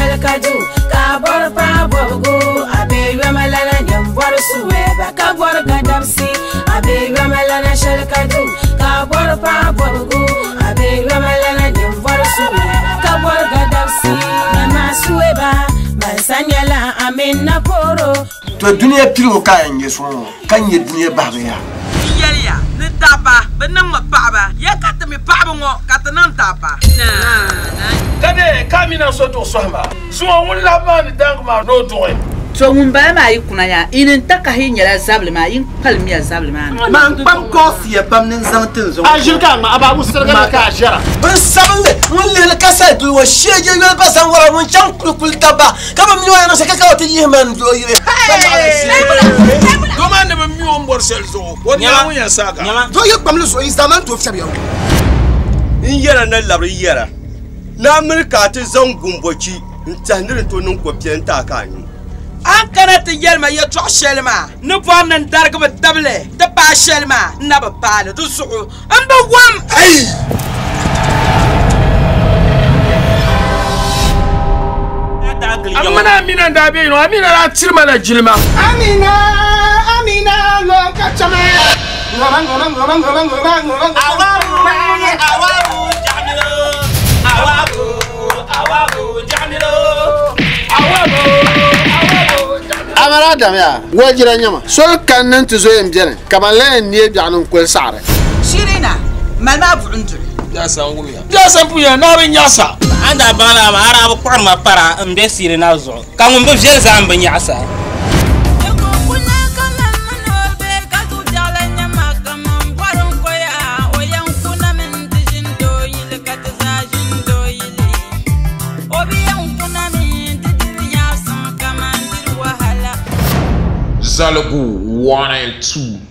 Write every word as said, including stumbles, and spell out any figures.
shalkadu ka bor pa borgo abe yamalana nyam bor suwe ba ka bor gadamsi abe yamalana shalkadu ka bor pa borgo abe yamalana nyam bor suwe ka bor gadamsi na suwe ba mansanyala amena poro to duniya piro ka yanje so kan ye duniya ba ya yeliya ni tapa benam baba ya katami baba ngo katanan tapa na kade kamina so to sohma so won la ba ni dangma no to so mun ba ma yi kunanya inin taka hinyala zablima yin palmiya zablima man pam kofi ya pam nin zantin zo ajirka ma ababu sarga ka jara ban sabale mun le ka sa du wa sheje yo ba san wara mun chan kul taba kaba mi wa no se ka ka wata yiman do yi do man ne mi on bor selzo woni ya mun ya saka do yi pam le so yi zaman to fiya in yara nan labri yara na amurka ta zangun boki intanet to nun ko piyanta kani an kana ta yelma ya to shelma ni pon nan darga ba dable ta pa shelma na ba pala du su an ba wam ai amana amina da be no amina la tirma la jilma amina amina lo ka chama ngoma ngoma ngoma ngoma ngoma ngoma awabu awabu jamilo awabu awabu jamilo awabu amara damya wajira nyama so kan nan tuzo yem jere kamala ne bianon ko sare shirina malma bundu ya san gumiya ya san puya na ben yasa anda bana ma arabu kwarma para mbe sire na zo kan mbe jere za mbe nyasa Zalogu one and two.